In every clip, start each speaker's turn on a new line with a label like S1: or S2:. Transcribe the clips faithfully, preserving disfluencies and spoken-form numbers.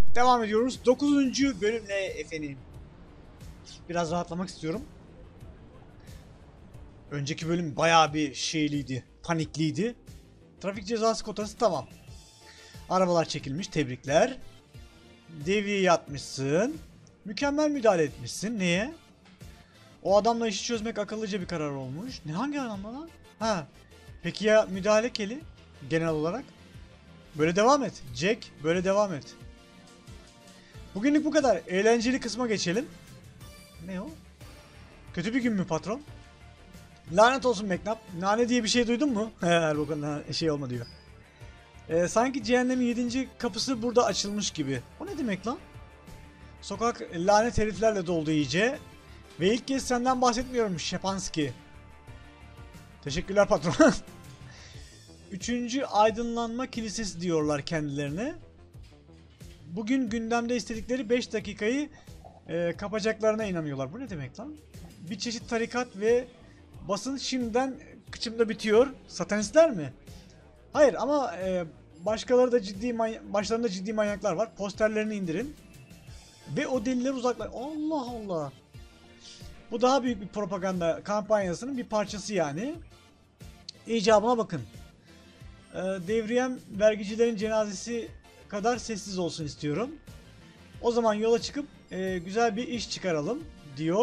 S1: Devam ediyoruz. dokuzuncu bölümle efendim. Biraz rahatlamak istiyorum. Önceki bölüm bayağı bir şeyliydi. Panikliydi. Trafik cezası kotası tamam. Arabalar çekilmiş. Tebrikler. Devriye yatmışsın. Mükemmel müdahale etmişsin. Neye? O adamla işi çözmek akıllıca bir karar olmuş. Ne, hangi adamla lan? Ha. Peki ya müdahale Kelly? Genel olarak. Böyle devam et. Jack, böyle devam et. Bugünlük bu kadar. Eğlenceli kısma geçelim. Ne o? Kötü bir gün mü patron? Lanet olsun McNabb. Nane diye bir şey duydun mu? Her bakın şey olma diyor. Ee, sanki cehennemin yedinci kapısı burada açılmış gibi. O ne demek lan? Sokak lanet heriflerle doldu iyice. Ve ilk kez senden bahsetmiyorum Şepanski. Teşekkürler patron. Üçüncü aydınlanma kilisesi diyorlar kendilerine. Bugün gündemde istedikleri beş dakikayı e, kapacaklarına inanıyorlar. Bu ne demek lan? Bir çeşit tarikat ve basın şimdiden kıçımda bitiyor. Satanistler mi? Hayır ama e, başkaları da ciddi başlarında ciddi manyaklar var. Posterlerini indirin. Ve o delileri uzaklar. Allah Allah. Bu daha büyük bir propaganda kampanyasının bir parçası yani. İcabına bakın. E, devriyem vergicilerin cenazesi kadar sessiz olsun istiyorum. O zaman yola çıkıp e, güzel bir iş çıkaralım diyor.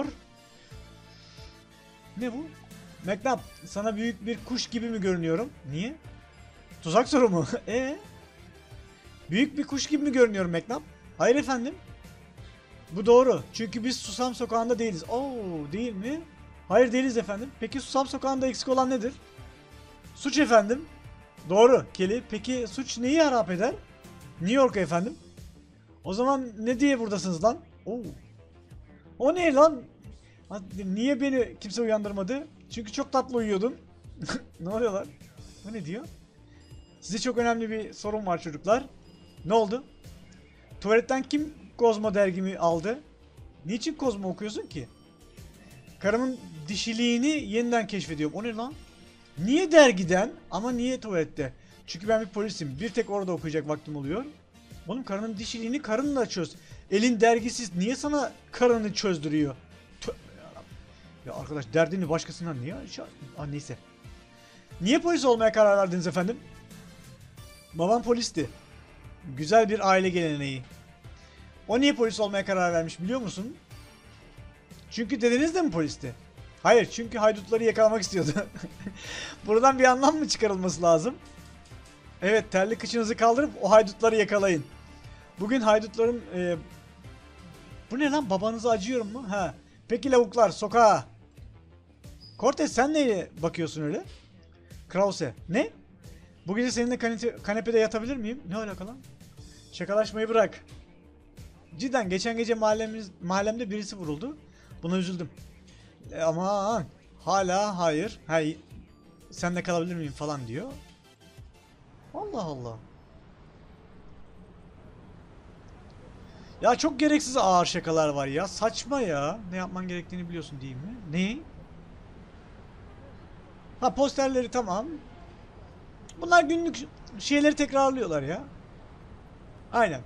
S1: Ne bu? McNabb, sana büyük bir kuş gibi mi görünüyorum? Niye? Tuzak soru mu? E? Büyük bir kuş gibi mi görünüyorum McNabb? Hayır efendim. Bu doğru. Çünkü biz Susam Sokağı'nda değiliz. Oo, değil mi? Hayır değiliz efendim. Peki Susam Sokağı'nda eksik olan nedir? Suç efendim. Doğru Kelly. Peki suç neyi harap eder? New York efendim. O zaman ne diye buradasınız lan? Oo. O ne lan? Niye beni kimse uyandırmadı? Çünkü çok tatlı uyuyordum. Ne oluyor lan? Bu ne diyor? Size çok önemli bir sorun var çocuklar. Ne oldu? Tuvaletten kim Kozmo dergimi aldı? Niçin Kozmo okuyorsun ki? Karımın dişiliğini yeniden keşfediyorum. O ne lan? Niye dergiden ama niye tuvalette? Çünkü ben bir polisim. Bir tek orada okuyacak vaktim oluyor. Oğlum karının dişiliğini karınla çöz. Elin dergisiz niye sana karını çözdürüyor? Tövbe yarabbim. Ya arkadaş derdini başkasından niye? Aa, neyse. Niye polis olmaya karar verdiniz efendim? Babam polisti. Güzel bir aile geleneği. O niye polis olmaya karar vermiş biliyor musun? Çünkü dedeniz de mi polisti? Hayır, çünkü haydutları yakalamak istiyordu. Buradan bir anlam mı çıkarılması lazım? Evet, terli kıçınızı kaldırıp o haydutları yakalayın. Bugün haydutların... E... Bu ne lan? Babanıza acıyorum mu? Ha. Peki lavuklar, sokağa. Cortez sen neye bakıyorsun öyle? Krause. Ne? Bu gece seninle kanepede, kanepede yatabilir miyim? Ne alaka lan? Şakalaşmayı bırak. Cidden geçen gece mahallemiz, mahallemde birisi vuruldu. Buna üzüldüm. E, aman. Hala hayır. Hayır. Sen de kalabilir miyim falan diyor. Allah Allah. Ya çok gereksiz ağır şakalar var ya. Saçma ya. Ne yapman gerektiğini biliyorsun değil mi? Ne? Ha posterleri tamam. Bunlar günlük şeyleri tekrarlıyorlar ya. Aynen.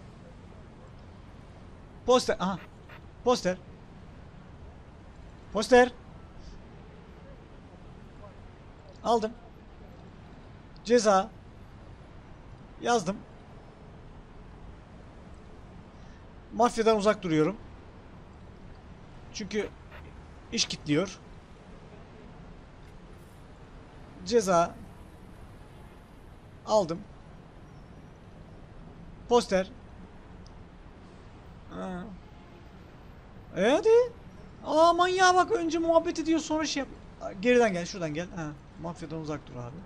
S1: Poster. Aha. Poster. Poster. Aldım. Ceza. Yazdım. Mafyadan uzak duruyorum. Çünkü iş kilitliyor. Ceza. Aldım. Poster. Ha. E hadi. Aa manyağa bak, önce muhabbet ediyor sonra şey yap. Geriden gel, şuradan gel. Ha, mafyadan uzak dur abi.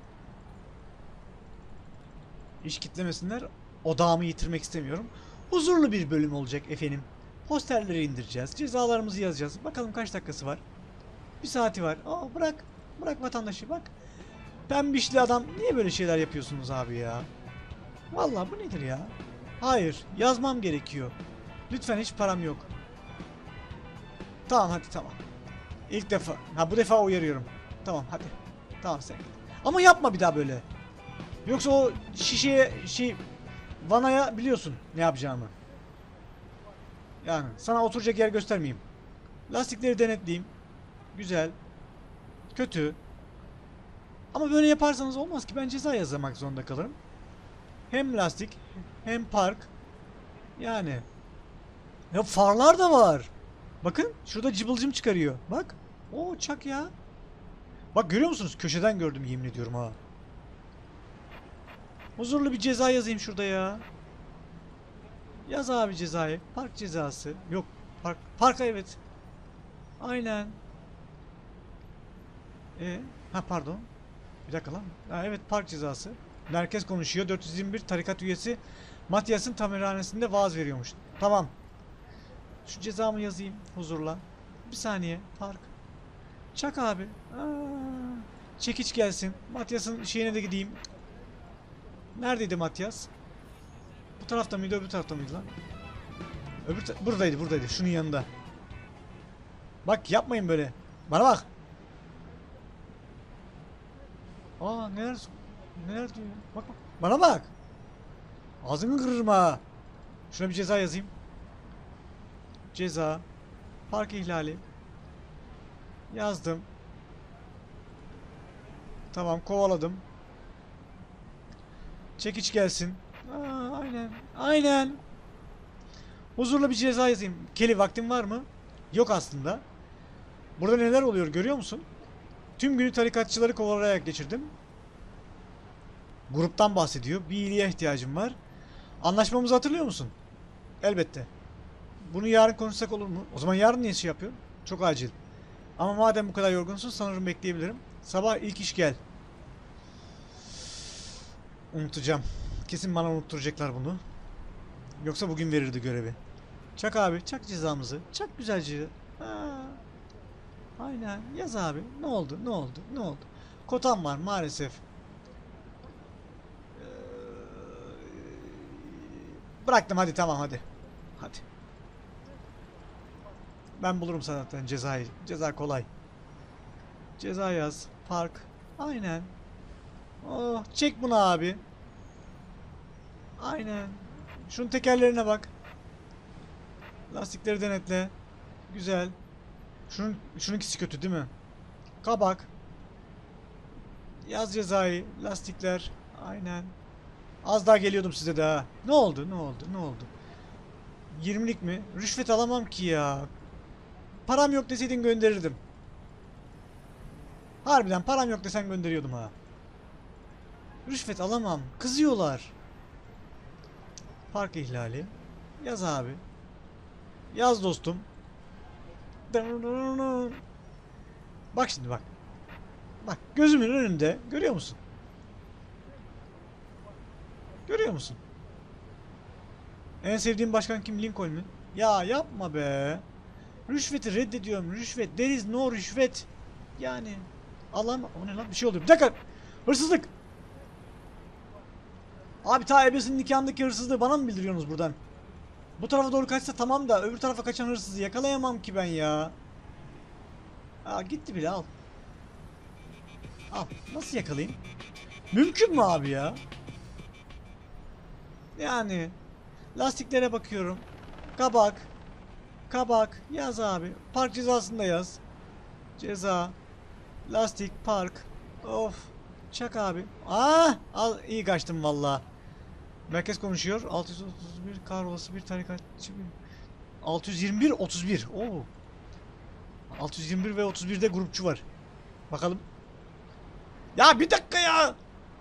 S1: İş kitlemesinler. Odağımı yitirmek istemiyorum. Huzurlu bir bölüm olacak efendim. Posterleri indireceğiz. Cezalarımızı yazacağız. Bakalım kaç dakikası var. Bir saati var. Aa bırak. Bırak vatandaşı bak. Pembişli adam. Niye böyle şeyler yapıyorsunuz abi ya? Vallahi bu nedir ya? Hayır. Yazmam gerekiyor. Lütfen, hiç param yok. Tamam hadi tamam. İlk defa. Ha bu defa uyarıyorum. Tamam hadi. Tamam sen git. Ama yapma bir daha böyle. Yoksa o şişeye şey vanaya biliyorsun ne yapacağımı. Yani sana oturacak yer göstermeyeyim. Lastikleri denetleyeyim. Güzel. Kötü. Ama böyle yaparsanız olmaz ki, ben ceza yazmak zorunda kalırım. Hem lastik hem park. Yani. Ya farlar da var. Bakın şurada cıbılcım çıkarıyor. Bak. Oo çak ya. Bak görüyor musunuz? Köşeden gördüm, yemin ediyorum ha. Huzurlu bir ceza yazayım şurada ya. Yaz abi cezayı. Park cezası. Yok. Park. Park evet. Aynen. E, ha pardon. Bir dakika lan. Ha, evet park cezası. Merkez konuşuyor. dört yüz yirmi bir tarikat üyesi Matias'ın tamirhanesinde vaaz veriyormuş. Tamam. Şu cezamı yazayım huzurla. Bir saniye. Park. Çak abi. Aa, çekiç gelsin. Matias'ın şeyine de gideyim. Neredeydi Matias? Bu tarafta mıydı, öbür tarafta mıydı lan? Öbür ta buradaydı, buradaydı. Şunun yanında. Bak yapmayın böyle. Bana bak. Aa neler neler diyor. Bak bak. Bana bak. Ağzını kırırım ha. Şuna bir ceza yazayım. Ceza. Park ihlali. Yazdım. Tamam kovaladım. Çekiç gelsin. Aa, aynen. Aynen. Huzurla bir ceza yazayım. Kelly vaktin var mı? Yok aslında. Burada neler oluyor görüyor musun? Tüm günü tarikatçıları kovalayarak geçirdim. Gruptan bahsediyor. Bir iyiliğe ihtiyacım var. Anlaşmamızı hatırlıyor musun? Elbette. Bunu yarın konuşsak olur mu? O zaman yarın niye şey yapıyor? Çok acil. Ama madem bu kadar yorgunsun sanırım bekleyebilirim. Sabah ilk iş gel. Unutacağım. Kesin bana unutturacaklar bunu. Yoksa bugün verirdi görevi. Çak abi, çak cezamızı. Çak güzelce. Ha. Aynen. Yaz abi. Ne oldu? Ne oldu? Ne oldu? Kotam var maalesef. Ee, bıraktım hadi tamam hadi. Hadi. Ben bulurum zaten cezayı. Ceza kolay. Ceza yaz. Park. Aynen. Oh, çek bunu abi. Aynen. Şunun tekerlerine bak. Lastikleri denetle. Güzel. Şunun şununkisi kötü değil mi? Kabak. Yaz cezayı. Lastikler. Aynen. Az daha geliyordum size daha. Ne oldu? Ne oldu? Ne oldu? yirmilik mi? Rüşvet alamam ki ya. Param yok deseydin gönderirdim. Harbiden param yok desen gönderiyordum ha. Rüşvet alamam. Kızıyorlar. Park ihlali. Yaz abi. Yaz dostum. Bak şimdi bak. Bak gözümün önünde. Görüyor musun? Görüyor musun? En sevdiğim başkan kim? Lincoln mi? Ya yapma be. Rüşveti reddediyorum. Rüşvet. There is no rüşvet. Yani. Alam. O ne lan? Bir şey oluyor. Bir dakika. Hırsızlık. Abi ta ebesinin nikahındaki hırsızlığı bana mı bildiriyorsunuz buradan? Bu tarafa doğru kaçsa tamam da öbür tarafa kaçan hırsızı yakalayamam ki ben ya. Aa gitti bile al. Al. Nasıl yakalayayım? Mümkün mü abi ya? Yani. Lastiklere bakıyorum. Kabak. Kabak. Yaz abi. Park cezasını da yaz. Ceza. Lastik. Park. Of. Çak abi. Aa, al iyi kaçtım valla. Merkez konuşuyor. altı yüz otuz bir karvası bir tarikatçı. altı yüz yirmi bir otuz bir. Oo. altı yüz yirmi bir ve otuz birde grupçu var. Bakalım. Ya bir dakika ya.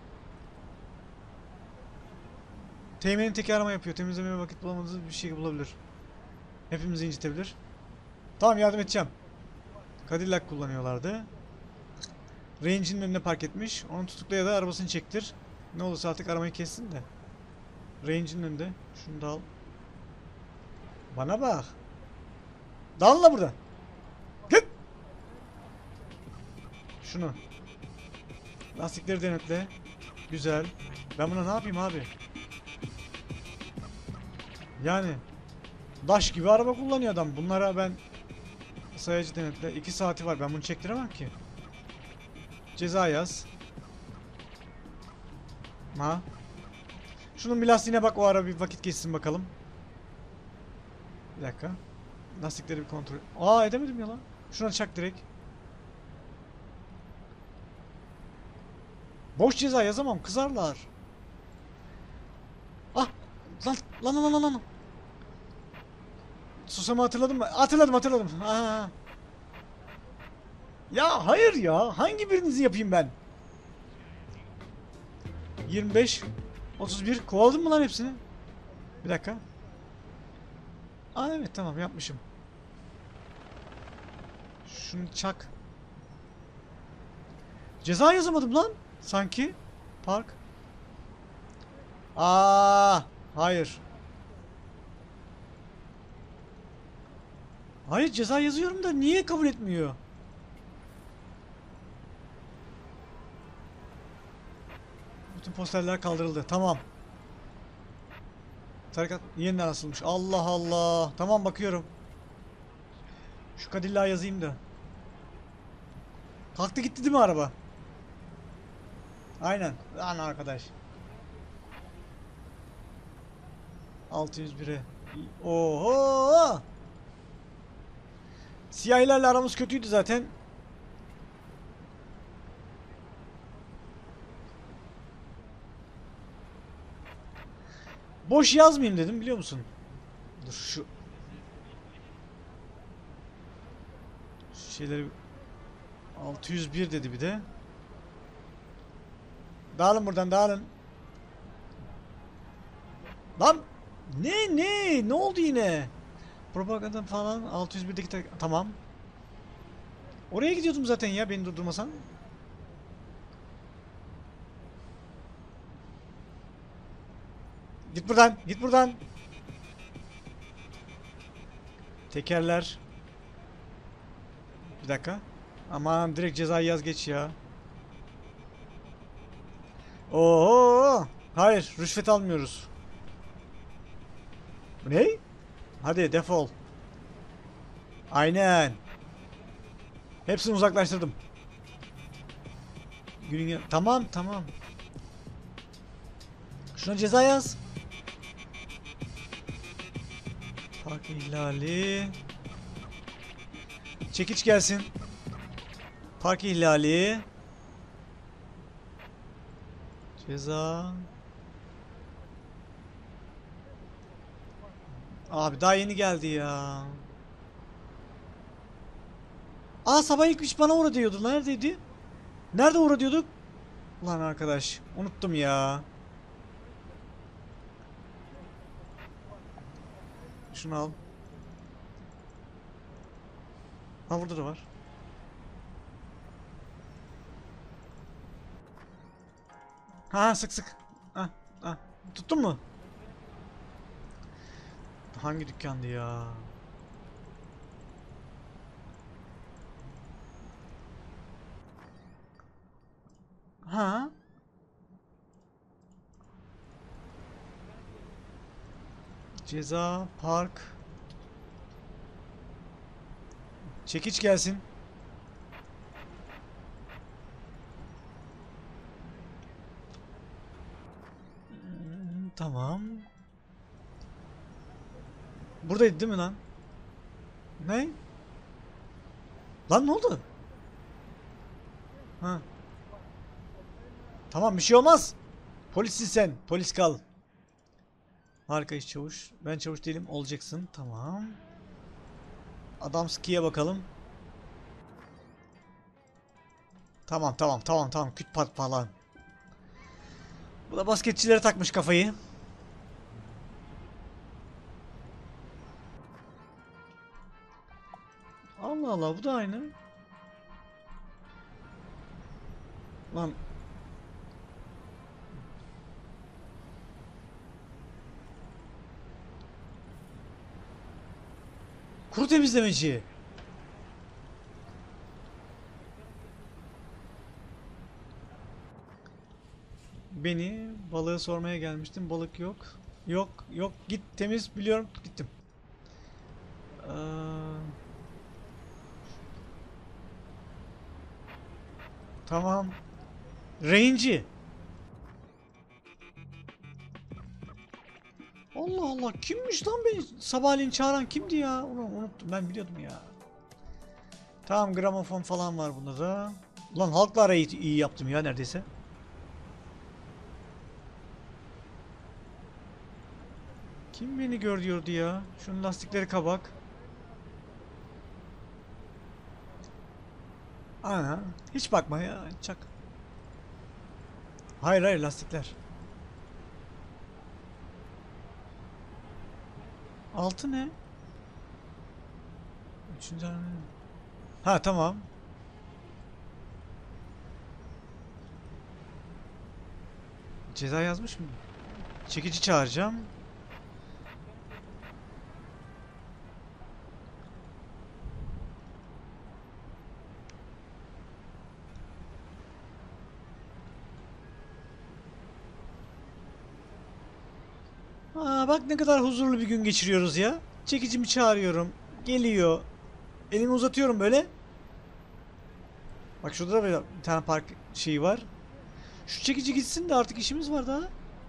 S1: Teğmenin teki arama yapıyor. Temizlemeye vakit bulamadığı bir şey bulabilir. Hepimizi incitebilir. Tamam yardım edeceğim. Cadillac kullanıyorlardı. Range'in önüne park etmiş. Onu tutukla ya da arabasını çektir. Ne olursa artık aramayı kessin de. Range'in önünde. Şunu da al. Bana bak. Dalla buradan. Git. Şunu. Lastikleri denetle. Güzel. Ben buna ne yapayım abi? Yani. Daş gibi araba kullanıyor adam. Bunlara ben sayacı denetle. iki saati var. Ben bunu çektiremem ki. Ceza yaz. Ha. Şunun bir lastiğine bak o ara bir vakit geçsin bakalım. Bir dakika. Lastikleri bir kontrol. Aa, edemedim ya lan. Şuna çak direkt. Boş ceza yazamam, kızarlar. Ah! Lan lan lan lan lan. Susamı hatırladın mı? Hatırladım hatırladım. Aa. Ya hayır ya. Hangi birinizi yapayım ben? yirmi beş otuz bir kovaladım mı lan hepsini? Bir dakika. Aa evet, tamam yapmışım. Şunu çak. Ceza yazamadım lan. Sanki. Park. Aa, hayır. Hayır, ceza yazıyorum da niye kabul etmiyor? Bütün posterler kaldırıldı. Tamam. Tarikat yeniden asılmış. Allah Allah. Tamam, bakıyorum. Şu Cadillac'ı yazayım da. Kalktı gitti değil mi araba? Aynen. Lan arkadaş. altı yüz bire. Oho! Siyahilerle aramız kötüydü zaten. Boş yazmayayım dedim, biliyor musun? Dur şu şu şeyleri. altı yüz bir dedi bir de. Dağılın buradan, dağılın. Lan ne ne ne oldu yine? Propaganda falan altı yüz birdeki tamam. Oraya gidiyordum zaten ya, beni durdurmasan. Git buradan, git buradan. Tekerler. Bir dakika. Aman, direkt cezayı yaz geç ya. Oo, hayır, rüşvet almıyoruz. Bu ne? Hadi defol. Aynen. Hepsini uzaklaştırdım. Günün ya- tamam tamam. Şuna ceza yaz. Park ihlali. Çekiç gelsin. Park ihlali. Ceza. Abi daha yeni geldi ya. Aa, sabah ilk iş bana uğra diyordu. Neredeydi? Nerede uğra diyorduk? Lan arkadaş, unuttum ya. Şunu al. Ha, burada da var. Ha, sık sık. Ha, ha. Tuttun mu? Hangi dükkandı ya? Ha? Ceza, park. Çekiç gelsin. Hmm, tamam. Buradaydı değil mi lan? Ne? Lan ne oldu? Ha. Tamam, bir şey olmaz. Polissin sen. Polis kal. Harika iş çavuş. Ben çavuş değilim. Olacaksın. Tamam. Adam skiye bakalım. Tamam tamam tamam tamam. Küt pat falan. Bu da basketçilere takmış kafayı. Allah Allah, bu da aynı. Lan. Kuru temizlemeci. Beni balığı sormaya gelmiştim. Balık yok. Yok yok, git temiz, biliyorum, gittim. Ee, tamam. Range'i. Allah Allah, kimmiş lan beni sabahleyin çağıran, kimdi ya? Onu unuttum, ben biliyordum ya. Tamam, gramofon falan var bunda da. Ulan halkla arayı iyi yaptım ya neredeyse. Kim beni gör diyordu ya? Şunun lastikleri kabak. Ana, hiç bakma ya, çak. Hayır hayır, lastikler. Altı ne? Üçüncü tane. Ha tamam. Ceza yazmış mı? Çekici çağıracağım. Aa, bak ne kadar huzurlu bir gün geçiriyoruz ya. Çekicimi çağırıyorum. Geliyor. Elimi uzatıyorum böyle. Bak şurada da böyle bir tane park şeyi var. Şu çekici gitsin de artık işimiz var daha.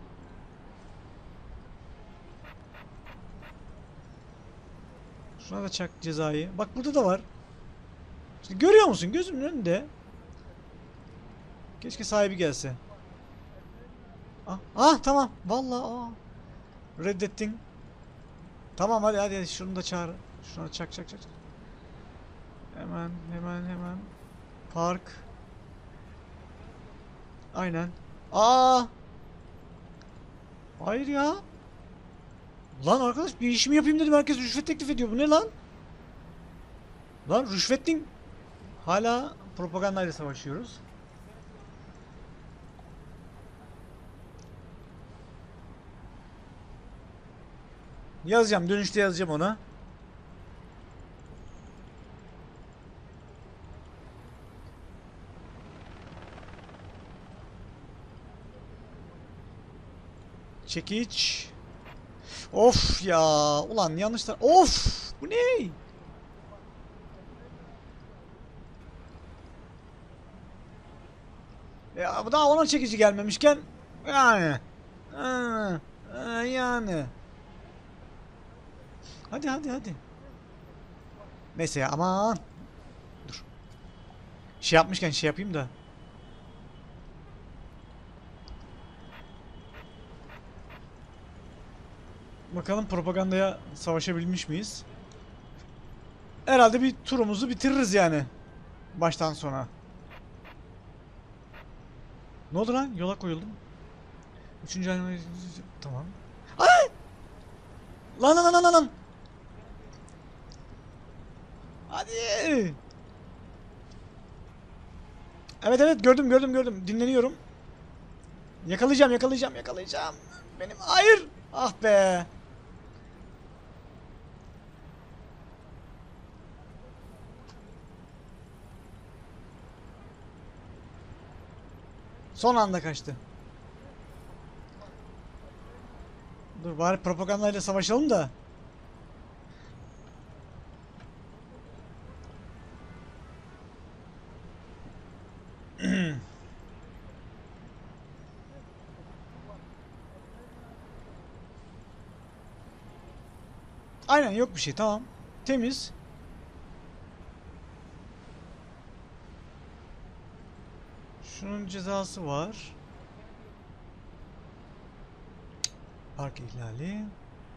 S1: Şuna da çak cezayı. Bak burada da var. İşte görüyor musun? Gözümün önünde. Keşke sahibi gelse. Ah, ah tamam. Vallahi ah. Reddettin. Tamam hadi hadi, hadi. Şunu da çağır. Şuna çak çak çak. Hemen hemen hemen. Park. Aynen. Aa! Hayır ya. Lan arkadaş, bir işimi yapayım dedim, herkes rüşvet teklif ediyor. Bu ne lan? Lan rüşvetin. Hala propagandayla savaşıyoruz. Yazacağım, dönüşte yazacağım ona. Çekiç. Of ya. Ulan yanlışlar. Of! Bu ne? Ya bu daha ona çekici gelmemişken yani. Ha, ha, yani. Hadi hadi hadi. Neyse ya, aman. Dur. Şey yapmışken şey yapayım da. Bakalım propagandaya savaşabilmiş miyiz? Herhalde bir turumuzu bitiririz yani. Baştan sona. Ne oldu lan? Yola koyuldum. Üçüncü halime... Tamam. Ay! Lan lan lan lan lan! Hadi! Evet evet, gördüm gördüm gördüm. Dinleniyorum. Yakalayacağım yakalayacağım yakalayacağım. Benim... Hayır! Ah be! Son anda kaçtı. Dur bari propagandayla savaşalım da. Aynen, yok bir şey, tamam. Temiz. Şunun cezası var. Park ihlali.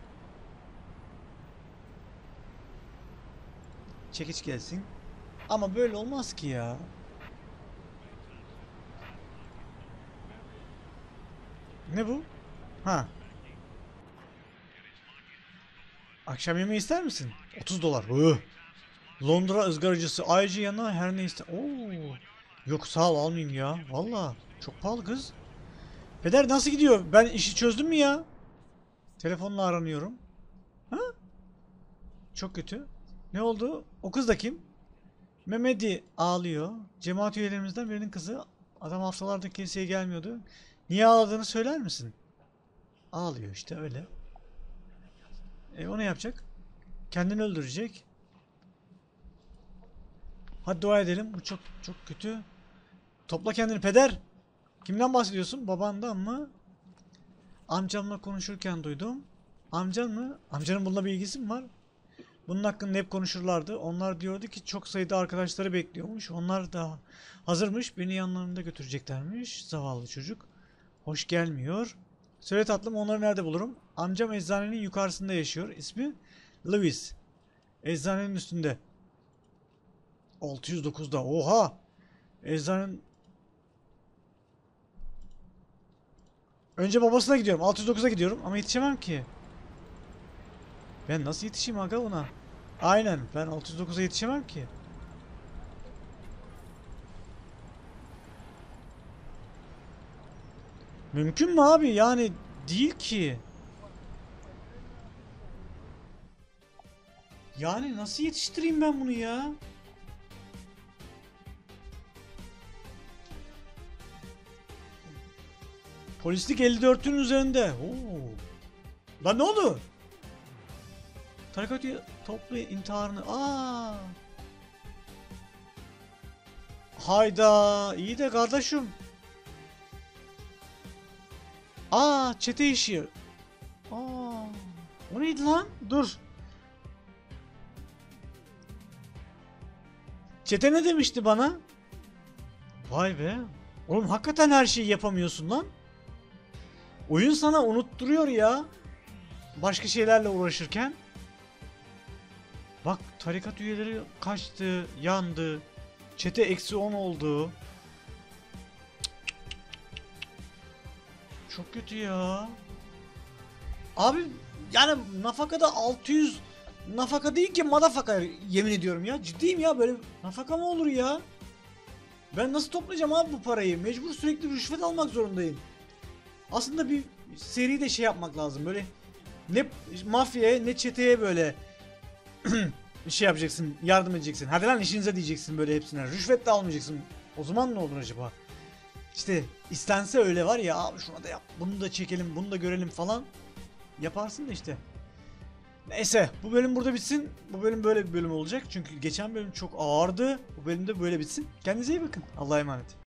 S1: Çekiç gelsin. Ama böyle olmaz ki ya. Ne bu? Ha. Akşam yemeği ister misin? otuz dolar. Hı. Londra ızgaracısı. Ayrıca yanına her ne ister. Oo. Yok sağ ol, almayayım ya. Valla. Çok pahalı kız. Peder nasıl gidiyor? Ben işi çözdüm mü ya? Telefonla aranıyorum. Ha? Çok kötü. Ne oldu? O kız da kim? Mehmet'i ağlıyor. Cemaat üyelerimizden birinin kızı. Adam haftalardır kiliseye gelmiyordu. Niye ağladığını söyler misin? Ağlıyor işte öyle. E o ne yapacak? Kendini öldürecek. Hadi dua edelim. Bu çok çok kötü. Topla kendini peder. Kimden bahsediyorsun? Babandan mı? Amcamla konuşurken duydum. Amcan mı? Amcanın bununla bir ilgisi mi var? Bunun hakkında hep konuşurlardı. Onlar diyordu ki çok sayıda arkadaşları bekliyormuş. Onlar da hazırmış. Beni yanlarında götüreceklermiş. Zavallı çocuk. Hoş gelmiyor. Söyle tatlım, onları nerede bulurum? Amcam eczanenin yukarısında yaşıyor. İsmi Lewis. Eczanenin üstünde. altı yüz dokuzda. Oha! Eczanenin... Önce babasına gidiyorum. altı yüz dokuza gidiyorum ama yetişemem ki. Ben nasıl yetişeyim aga ona? Aynen, ben altı yüz dokuza yetişemem ki. Mümkün mü abi? Yani değil ki. Yani nasıl yetiştireyim ben bunu ya? Polislik elli dört'ün üzerinde. Oo. Lan ne oldu? Tarikat üye- toplu intiharını. Aa. Hayda. İyi de kardeşim. Aa, çete işi. Aa. O neydi lan? Dur. Çete ne demişti bana? Vay be. Oğlum hakikaten her şeyi yapamıyorsun lan. Oyun sana unutturuyor ya. Başka şeylerle uğraşırken. Bak, tarikat üyeleri kaçtı, yandı. Çete eksi on oldu. Çok kötü ya. Abi yani nafakada altı yüz nafaka değil ki madafaka, yemin ediyorum ya. Ciddiyim ya, böyle nafaka mı olur ya? Ben nasıl toplayacağım abi bu parayı? Mecbur sürekli rüşvet almak zorundayım. Aslında bir seri de şey yapmak lazım. Böyle ne mafyaya ne çeteye böyle bir şey yapacaksın, yardım edeceksin. Hadi lan işinize diyeceksin böyle hepsine. Rüşvet de almayacaksın. O zaman ne olur acaba? İşte istense öyle var ya, abi şuna da yap, bunu da çekelim, bunu da görelim falan. Yaparsın da işte. Neyse, bu bölüm burada bitsin. Bu bölüm böyle bir bölüm olacak. Çünkü geçen bölüm çok ağırdı. Bu bölüm de böyle bitsin. Kendinize iyi bakın. Allah'a emanet.